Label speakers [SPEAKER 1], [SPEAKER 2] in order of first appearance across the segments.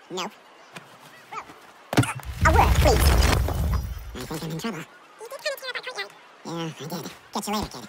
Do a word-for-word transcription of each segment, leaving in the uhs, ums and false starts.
[SPEAKER 1] No. A word, please. I think I'm in trouble. You did kind of tear up our courtyard. Yeah, I did. Catch you later, kid.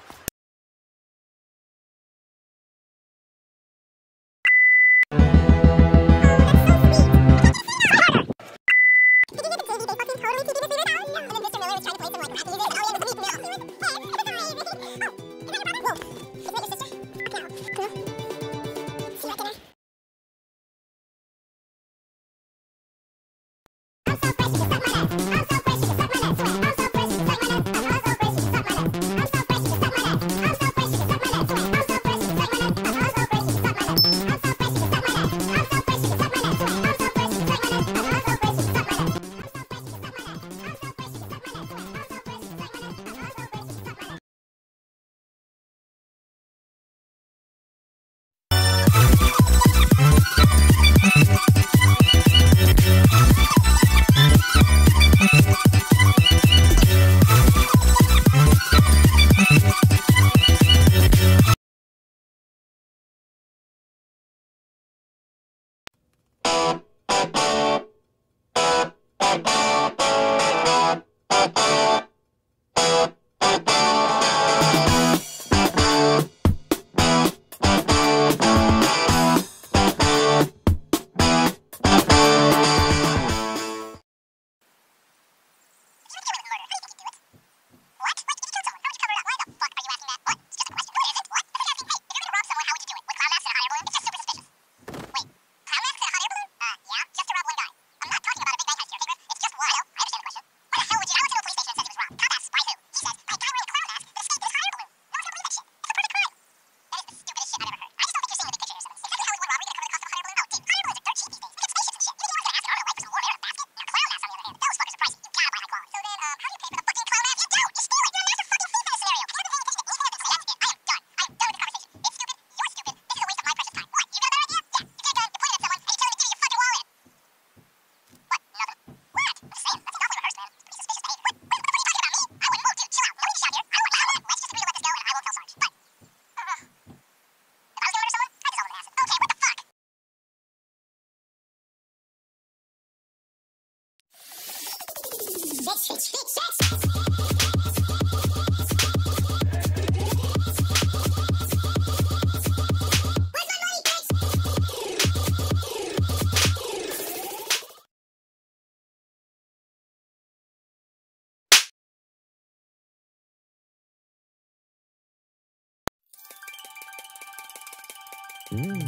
[SPEAKER 2] Mm.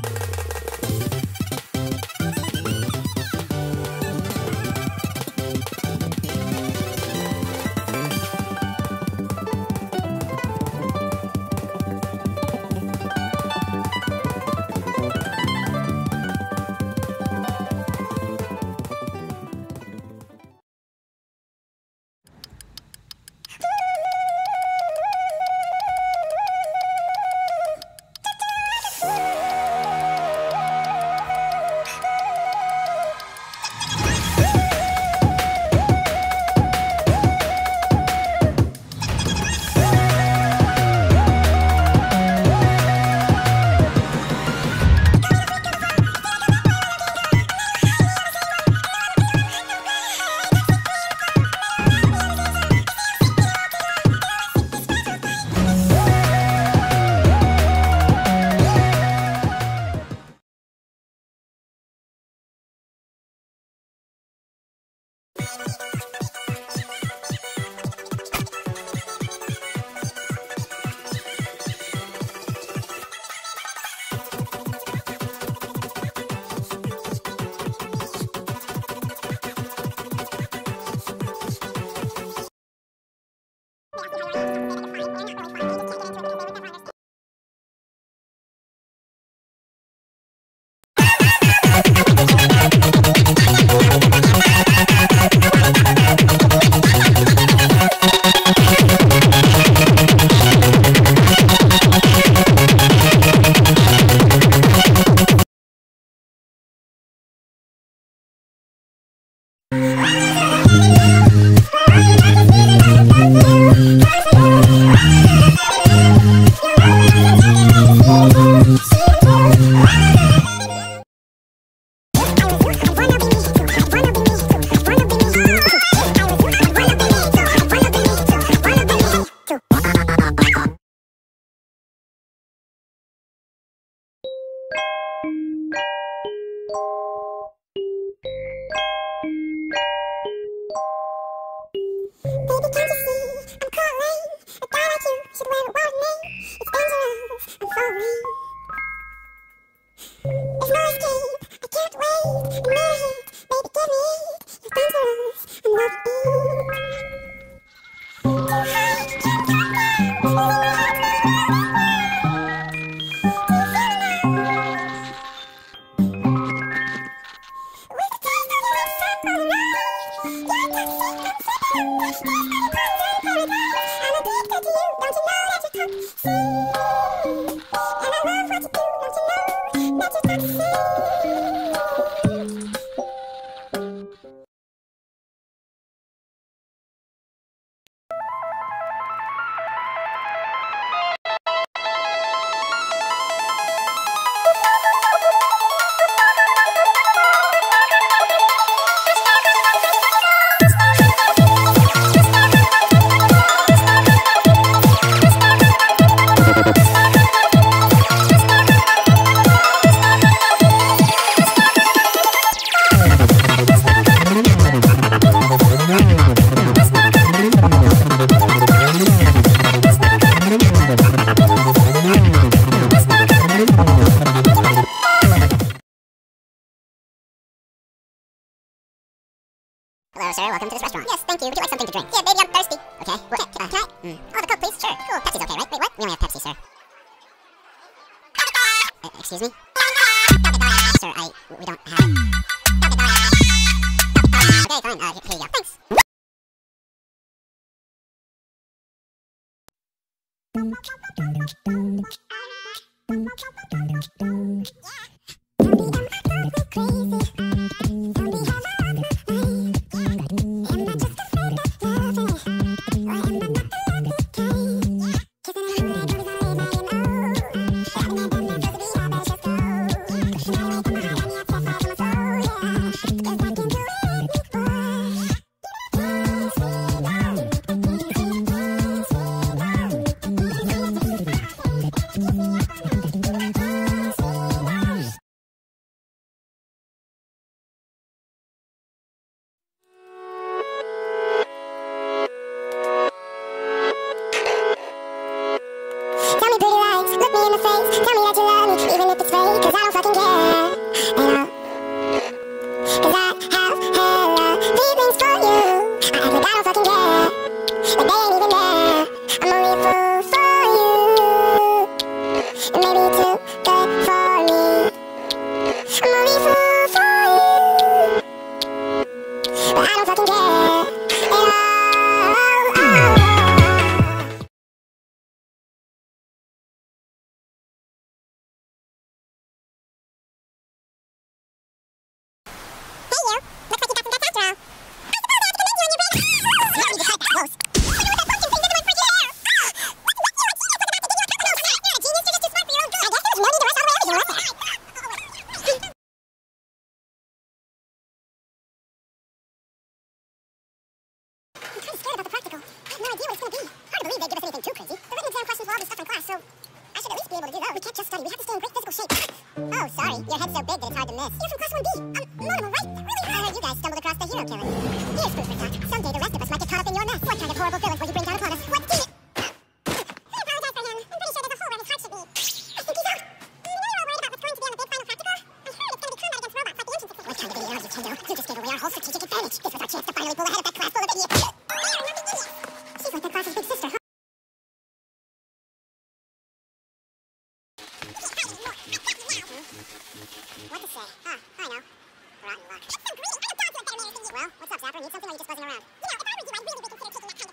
[SPEAKER 1] should wear a warning. It's dangerous, I'm falling. There's no escape, I can't wait. I'm not hit, baby give me it. You're dangerous, I'm loving. Too high, can't come down. See my heart now, we could taste of your lips up all around. You're toxic, I'm sipping. Taste of the past in paradise. I'm addicted to you, don't you know that you're toxic? And I love what you do, don't you know that you're toxic? Hello, sir. Welcome to this restaurant. Yes, thank you. Would you like something to drink? Yeah, baby, I'm thirsty. Okay. What? Can, uh, can I? Mm. Oh, the Coke, please. Sure. Cool. Pepsi's okay, right? Wait, what? We only have Pepsi, sir. Uh, excuse me? Sir, I... we don't have it. Okay, fine. Uh, here you go. Thanks. Oh, sorry. Your head's so big that it's hard to miss. You're from class one B. I'm Monomo, right? Really? I heard you guys stumbled across the hero killer. Here's food for thought. Someday the rest of us might get caught up in your mess. What kind of horrible villains will you bring down upon us? What do you... I apologize for him. I'm pretty sure there's a hole where his heart should be. I think he's out. You know you're all worried about what's going to be on the big final practical? I heard it's going to be combat against robots like the ancients. What kind of idiot are you, Kendo? You just gave away our whole strategic advantage. This was our chance to finally pull ahead of that class full of idiots. There, not the idiots. She's like their class's big sister, huh? What to say? Ah, I know. Rotten luck. That's so greedy. I'm a dog to a better man than you. Well, what's up, Zapper? Need something or you just buzzing around? You know, if I were you, I'd really reconsider taking that kind